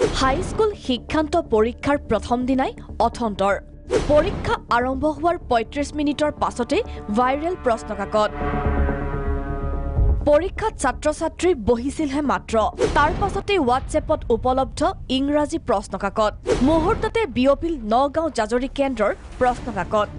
high school শিক্ষান্ত পৰীক্ষাৰ প্ৰথম দিনাই অথন্তৰ পৰীক্ষা আৰম্ভ হোৱাৰ ৩৫ মিনিটৰ পাছতে ভাইৰেল প্ৰশ্নকাকত পৰীক্ষাত ছাত্ৰ-ছাত্ৰী বহিছিলহে মাত্ৰ তাৰ পাছতে হোৱাটছএপত উপলব্ধ ইংৰাজী প্ৰশ্নকাকত মুহূৰ্ততে বিয়পিল নগাঁও জাজৰি কেন্দ্ৰৰ প্ৰশ্নকাকত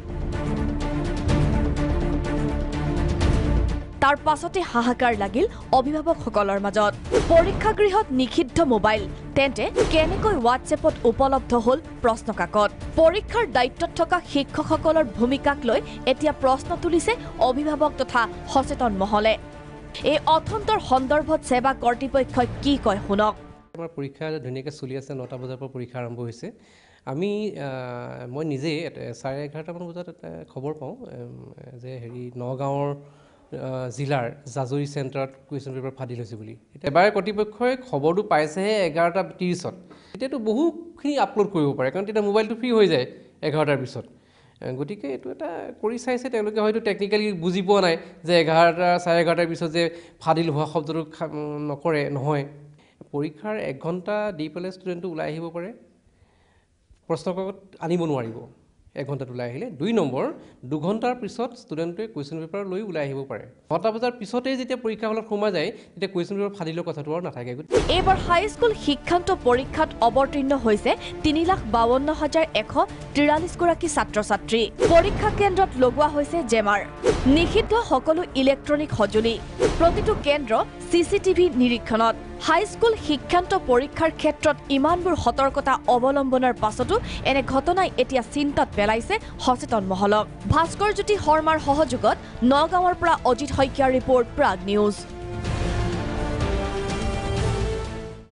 তাৰ পাছতে হাহাকাৰ লাগিল অভিভাৱকসকলৰ মাজত পৰীক্ষাগৃহত নিষিদ্ধ মোবাইল তেন্তে কেনেকৈ হোৱাটছএপত উপলব্ধ হল প্ৰশ্নকাকত পৰীক্ষাৰ দায়িত্বত থকা শিক্ষকসকলৰ ভূমিকাক লৈ এতিয়া প্ৰশ্ন তুলিছে অভিভাৱক তথা সচেতন মহলে এই অথন্তৰ সন্দৰ্ভত সেৱা কৰ্তৃপক্ষই কি কয় শুনক আমাৰ পৰীক্ষা ধুনীয়াকৈ চলি আছে ৯টা বজাৰ পৰা পৰীক্ষা আৰম্ভ হৈছে আমি মই নিজে 11:30 মান বজাত খবৰ পাওঁ যে নগাঁৱৰ জিলাৰ জাজৰি চেণ্টাৰত কুৱেশ্যন পেপাৰ ফাদিল হৈছে বুলি এবাৰ কৰ্তৃপক্ষই খবৰটো পাইছেহে 11:30ত এতিয়াতো বহুখিনি আপলোড কৰিব পাৰে কাৰণ তেতিয়া মোবাইলটো ফ্ৰী হৈ যায় 11টাৰ পিছত গতিকে এইটো এটা কৰি চাইছে তেওঁলোকে হয়তো টেকনিক্যালি বুজি পোৱা নাই যে 11টা 11:30টাৰ পিছত যে ফাদিল হোৱা শব্দটো নকৰে নহয় পৰীক্ষাৰ 1 ঘণ্টা দি পেলাই ষ্টুডেণ্টটো ওলাই আহিব পাৰে প্ৰশ্নকাকত আনিব নোৱাৰিব 1 ঘণ্টাত ওলাই আহিলে 2 নম্বৰ 2 ঘণ্টাৰ পিছত ষ্টুডেণ্টে কুৱেশ্যন পেপাৰ লৈ ওলাই আহিব পাৰে 9টা বজাৰ পিছতেই যেতিয়া পৰীক্ষা হলত সোমাই যায় তেতিয়া কুৱেশ্যন পেপাৰ ফাদিলৰ কথাটো আৰু নাথাকে এইবাৰ হাইস্কুল শিক্ষান্ত পৰীক্ষাত অৱতীৰ্ণ হৈছে 3,52,143 গৰাকী ছাত্ৰ-ছাত্ৰী পৰীক্ষা কেন্দ্ৰত লগোৱা হৈছে জেমাৰ নিষিদ্ধ সকলো ইলেক্ট্ৰনিক সঁজুলি প্ৰতিটো কেন্দ্ৰ চিচিটিভি নিৰীক্ষণত হাইস্কুল শিক্ষান্ত পৰীক্ষাৰ ক্ষেত্ৰত ইমানবোৰ সতৰ্কতা অৱলম্বনৰ পাছতো এনে ঘটনাই এতিয়া চিন্তাত পেলাইছে সচেতন মহলক ভাস্কৰ জ্যোতি শৰ্মাৰ সহযোগত নগাঁৱৰ পৰা অজিত শইকীয়াৰ ৰিপৰ্ট প্ৰাগ নিউজ